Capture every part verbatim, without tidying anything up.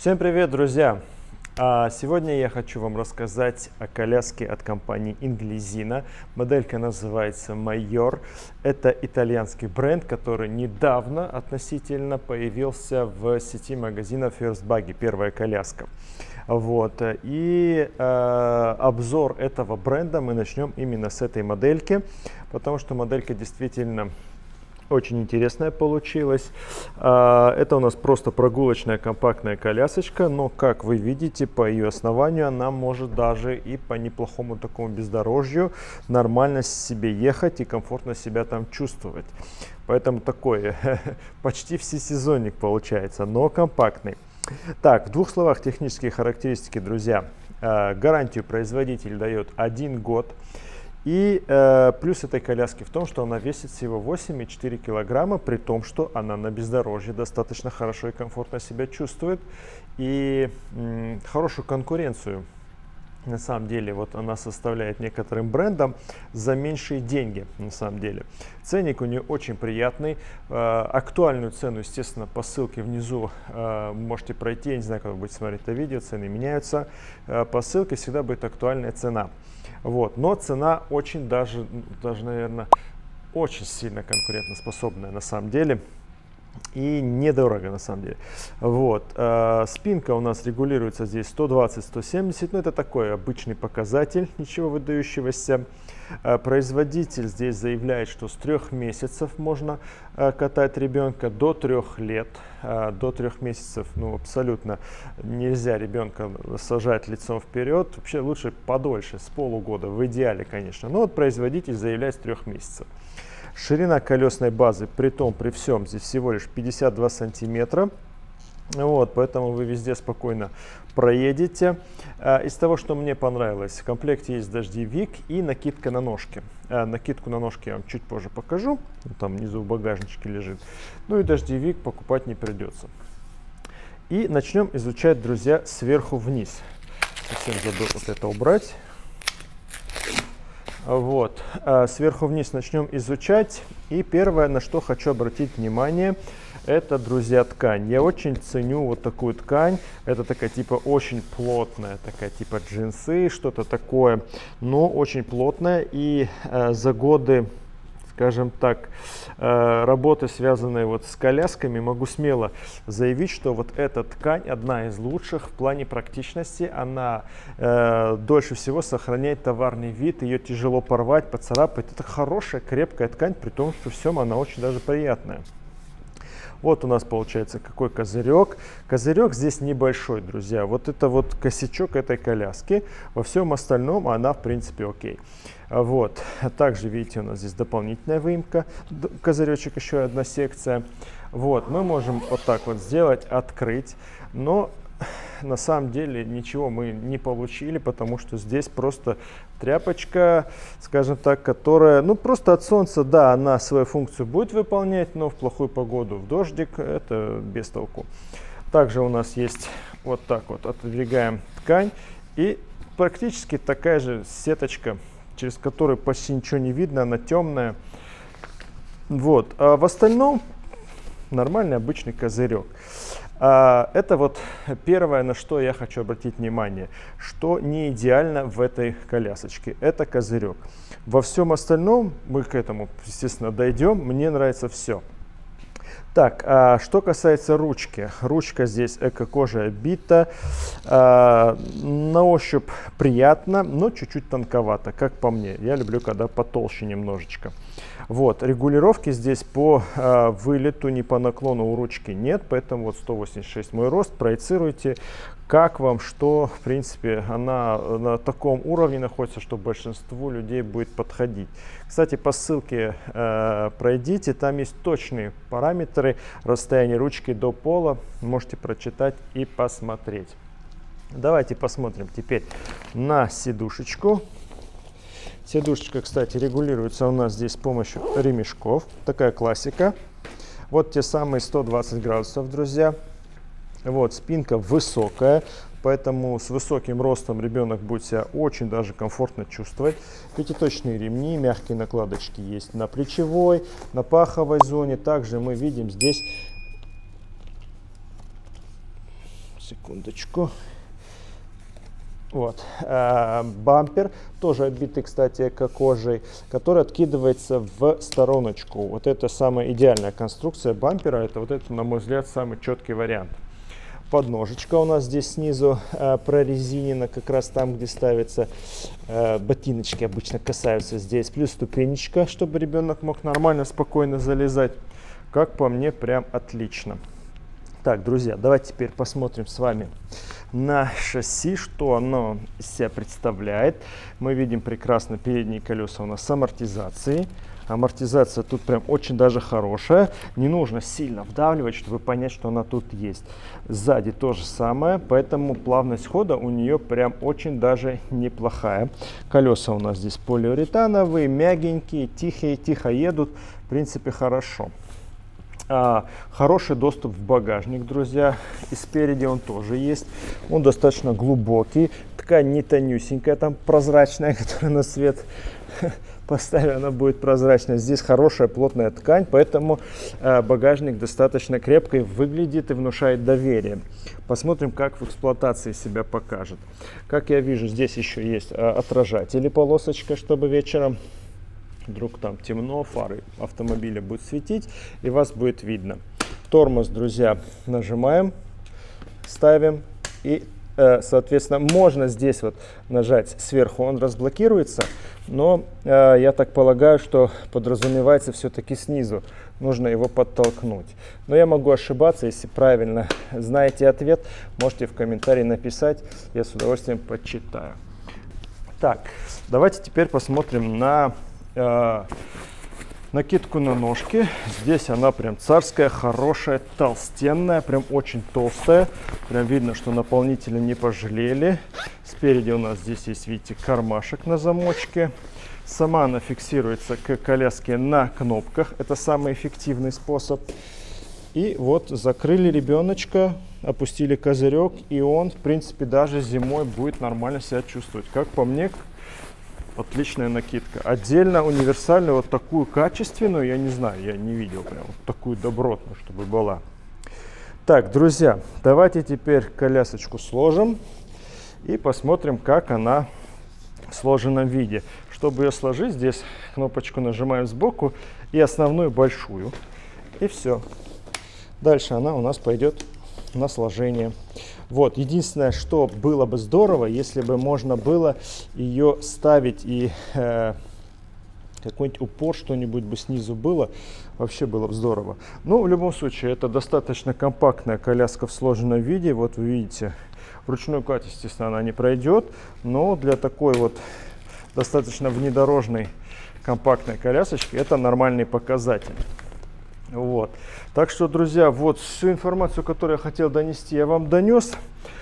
Всем привет, друзья! Сегодня я хочу вам рассказать о коляске от компании Inglesino. Моделька называется Майор. Это итальянский бренд, который недавно относительно появился в сети магазинов First Buggy, первая коляска. Вот. И э, обзор этого бренда мы начнем именно с этой модельки, потому что моделька действительно очень интересная получилась. Это у нас просто прогулочная компактная колясочка, но, как вы видите, по ее основанию она может даже и по неплохому такому бездорожью нормально себе ехать и комфортно себя там чувствовать. Поэтому такой почти всесезонник получается, но компактный. Так, в двух словах технические характеристики, друзья. Гарантию производитель дает один год. И э, плюс этой коляски в том, что она весит всего восемь и четыре килограмма, при том, что она на бездорожье достаточно хорошо и комфортно себя чувствует. И м, хорошую конкуренцию, на самом деле, вот она составляет некоторым брендам за меньшие деньги, на самом деле. Ценник у нее очень приятный. Э, актуальную цену, естественно, по ссылке внизу э, можете пройти. Я не знаю, как вы будете смотреть это видео, цены меняются. Э, по ссылке всегда будет актуальная цена. Вот. Но цена очень даже, даже, наверное, очень сильно конкурентоспособная на самом деле. И недорого на самом деле. Вот. Э, спинка у нас регулируется здесь сто двадцать — сто семьдесят. Но это такой обычный показатель, ничего выдающегося. Э, производитель здесь заявляет, что с трех месяцев можно э, катать ребенка до трех лет. Э, до трех месяцев ну, абсолютно нельзя ребенка сажать лицом вперед. Вообще лучше подольше, с полугода, в идеале, конечно. Но вот производитель заявляет с трех месяцев. Ширина колесной базы, при том, при всем, здесь всего лишь пятьдесят два сантиметра. Вот, поэтому вы везде спокойно проедете. Из того, что мне понравилось, в комплекте есть дождевик и накидка на ножки. Накидку на ножки я вам чуть позже покажу. Там внизу в багажничке лежит. Ну и дождевик покупать не придется. И начнем изучать, друзья, сверху вниз. Совсем забыл вот это убрать. Вот, сверху вниз начнем изучать. И первое, на что хочу обратить внимание, это, друзья, ткань. Я очень ценю вот такую ткань. Это такая типа очень плотная, такая типа джинсы, что-то такое, но очень плотная. И э, за годы, скажем так, э, работы, связанные вот с колясками, могу смело заявить, что вот эта ткань одна из лучших в плане практичности. Она э, дольше всего сохраняет товарный вид, ее тяжело порвать, поцарапать. Это хорошая, крепкая ткань, при том, что всем она очень даже приятная. Вот у нас получается какой козырек. Козырек здесь небольшой, друзья. Вот это вот косячок этой коляски. Во всем остальном она, в принципе, окей. Вот. Также, видите, у нас здесь дополнительная выемка. Козыречек, еще одна секция. Вот. Мы можем вот так вот сделать, открыть. Но на самом деле ничего мы не получили, потому что здесь просто тряпочка, скажем так, которая, ну, просто от солнца, да, она свою функцию будет выполнять, но в плохую погоду, в дождик, это без толку. Также у нас есть вот так вот, отодвигаем ткань, и практически такая же сеточка, через которую почти ничего не видно, она темная. Вот, а в остальном нормальный обычный козырек. Это вот первое, на что я хочу обратить внимание, что не идеально в этой колясочке. Это козырек. Во всем остальном мы к этому, естественно, дойдем. Мне нравится все. Так, а что касается ручки. Ручка здесь эко-кожа бита. А, на ощупь приятно, но чуть-чуть тонковато, как по мне. Я люблю, когда потолще немножечко. Вот, регулировки здесь по а, вылету, не по наклону у ручки нет, поэтому вот сто восемьдесят шесть мой рост, проецируйте, как вам, что, в принципе, она на таком уровне находится, что большинству людей будет подходить. Кстати, по ссылке э, пройдите, там есть точные параметры расстояния ручки до пола, можете прочитать и посмотреть. Давайте посмотрим теперь на сидушечку. Сидушечка, кстати, регулируется у нас здесь с помощью ремешков. Такая классика. Вот те самые сто двадцать градусов, друзья. Вот, спинка высокая, поэтому с высоким ростом ребенок будет себя очень даже комфортно чувствовать. Пятиточные ремни, мягкие накладочки есть на плечевой, на паховой зоне. Также мы видим здесь секундочку. Вот, э, бампер, тоже обитый, кстати, эко-кожей, который откидывается в стороночку. Вот это самая идеальная конструкция бампера, это вот это, на мой взгляд, самый четкий вариант. Подножечка у нас здесь снизу э, прорезинена, как раз там, где ставятся э, ботиночки, обычно касаются здесь. Плюс ступенечка, чтобы ребенок мог нормально, спокойно залезать. Как по мне, прям отлично. Так, друзья, давайте теперь посмотрим с вами на шасси, что оно из себя представляет. Мы видим прекрасно передние колеса у нас с амортизацией. Амортизация тут прям очень даже хорошая. Не нужно сильно вдавливать, чтобы понять, что она тут есть. Сзади то же самое, поэтому плавность хода у нее прям очень даже неплохая. Колеса у нас здесь полиуретановые, мягенькие, тихие, тихо едут. В принципе, хорошо. А, хороший доступ в багажник, друзья, и спереди он тоже есть. Он достаточно глубокий, ткань не тонюсенькая, там прозрачная, которая на свет поставили, она будет прозрачная. Здесь хорошая плотная ткань, поэтому а, багажник достаточно крепко выглядит и внушает доверие. Посмотрим, как в эксплуатации себя покажет. Как я вижу, здесь еще есть а, отражатели, полосочка, чтобы вечером вдруг там темно, фары автомобиля будут светить и вас будет видно. Тормоз, друзья, нажимаем, ставим и, э, соответственно, можно здесь вот нажать сверху, он разблокируется, но э, я так полагаю, что подразумевается все-таки снизу, нужно его подтолкнуть. Но я могу ошибаться, если правильно знаете ответ, можете в комментарии написать, я с удовольствием почитаю. Так, давайте теперь посмотрим на Э, накидку на ножки. Здесь она прям царская, хорошая, толстенная, прям очень толстая. Прям видно, что наполнители не пожалели. Спереди у нас здесь есть, видите, кармашек на замочке. Сама она фиксируется к коляске на кнопках. Это самый эффективный способ. И вот закрыли ребеночка, опустили козырек, и он, в принципе, даже зимой будет нормально себя чувствовать. Как по мне, отличная накидка. Отдельно универсальную, вот такую качественную, я не знаю, я не видел прям вот такую добротную, чтобы была. Так, друзья, давайте теперь колясочку сложим и посмотрим, как она в сложенном виде. Чтобы ее сложить, здесь кнопочку нажимаем сбоку и основную большую. И все. Дальше она у нас пойдет на сложение. Вот, единственное, что было бы здорово, если бы можно было ее ставить и э, какой-нибудь упор, что-нибудь бы снизу было, вообще было бы здорово. Но в любом случае, это достаточно компактная коляска в сложенном виде. Вот вы видите, в ручной кате, естественно, она не пройдет, но для такой вот достаточно внедорожной компактной колясочки это нормальный показатель. Вот. Так что, друзья, вот всю информацию, которую я хотел донести, я вам донес.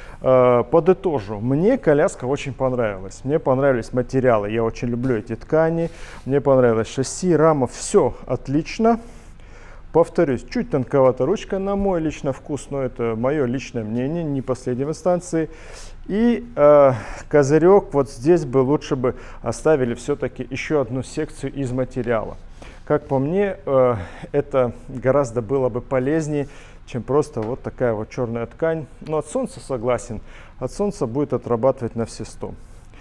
Э, подытожу. Мне коляска очень понравилась. Мне понравились материалы. Я очень люблю эти ткани. Мне понравилось шасси, рама. Все отлично. Повторюсь, чуть тонковата ручка на мой личный вкус, но это мое личное мнение, не последней инстанции. И э, козырек вот здесь бы лучше бы оставили все-таки еще одну секцию из материала. Как по мне, э, это гораздо было бы полезнее, чем просто вот такая вот черная ткань. Но от солнца согласен, от солнца будет отрабатывать на все сто.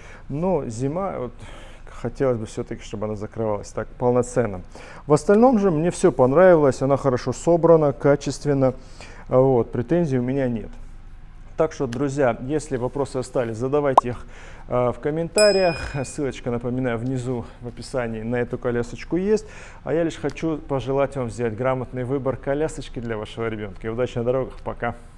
Но зима, вот, хотелось бы все-таки, чтобы она закрывалась так полноценно. В остальном же мне все понравилось, она хорошо собрана, качественно. Вот, претензий у меня нет. Так что, друзья, если вопросы остались, задавайте их э, в комментариях. Ссылочка, напоминаю, внизу в описании на эту колясочку есть. А я лишь хочу пожелать вам сделать грамотный выбор колясочки для вашего ребенка. И удачи на дорогах. Пока!